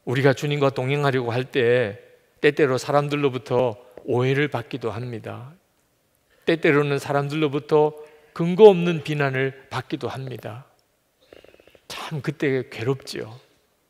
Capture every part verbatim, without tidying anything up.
우리가 주님과 동행하려고 할 때 때때로 사람들로부터 오해를 받기도 합니다. 때때로는 사람들로부터 근거 없는 비난을 받기도 합니다. 참 그때 괴롭지요.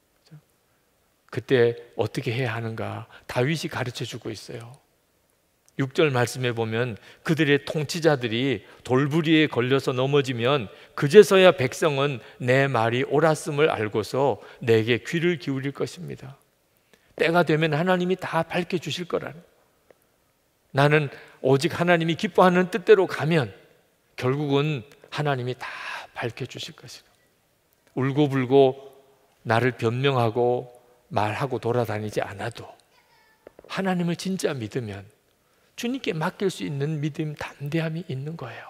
그때 어떻게 해야 하는가 다윗이 가르쳐 주고 있어요. 육 절 말씀에 보면 그들의 통치자들이 돌부리에 걸려서 넘어지면 그제서야 백성은 내 말이 옳았음을 알고서 내게 귀를 기울일 것입니다. 때가 되면 하나님이 다 밝혀주실 거라는, 나는 오직 하나님이 기뻐하는 뜻대로 가면 결국은 하나님이 다 밝혀주실 것이다. 울고불고 나를 변명하고 말하고 돌아다니지 않아도 하나님을 진짜 믿으면 주님께 맡길 수 있는 믿음, 담대함이 있는 거예요.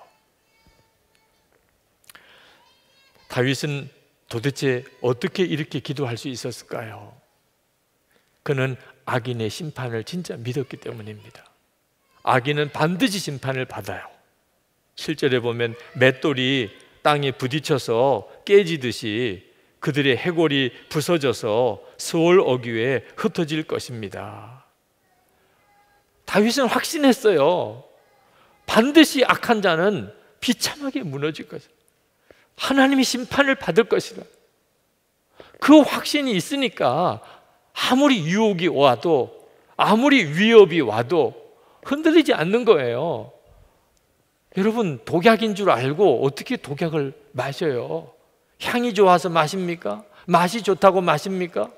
다윗은 도대체 어떻게 이렇게 기도할 수 있었을까요? 그는 악인의 심판을 진짜 믿었기 때문입니다. 악인은 반드시 심판을 받아요. 칠 절에 보면 맷돌이 땅에 부딪혀서 깨지듯이 그들의 해골이 부서져서 스올 어귀에 흩어질 것입니다. 다윗은 확신했어요. 반드시 악한 자는 비참하게 무너질 것이다. 하나님이 심판을 받을 것이다. 그 확신이 있으니까 아무리 유혹이 와도, 아무리 위협이 와도 흔들리지 않는 거예요. 여러분, 독약인 줄 알고 어떻게 독약을 마셔요? 향이 좋아서 마십니까? 맛이 좋다고 마십니까?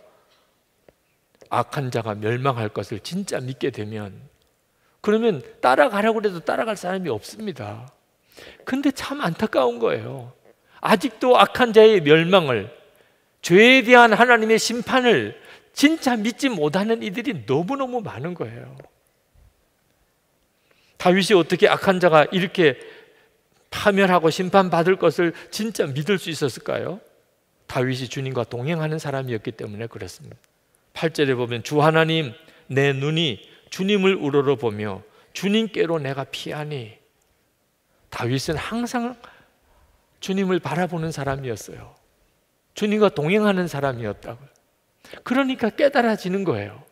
악한 자가 멸망할 것을 진짜 믿게 되면, 그러면 따라가려고 해도 따라갈 사람이 없습니다. 근데 참 안타까운 거예요. 아직도 악한 자의 멸망을, 죄에 대한 하나님의 심판을 진짜 믿지 못하는 이들이 너무너무 많은 거예요. 다윗이 어떻게 악한 자가 이렇게 파멸하고 심판받을 것을 진짜 믿을 수 있었을까요? 다윗이 주님과 동행하는 사람이었기 때문에 그렇습니다. 팔 절에 보면 주 하나님, 내 눈이 주님을 우러러보며 주님께로 내가 피하니. 다윗은 항상 주님을 바라보는 사람이었어요. 주님과 동행하는 사람이었다고요. 그러니까 깨달아지는 거예요.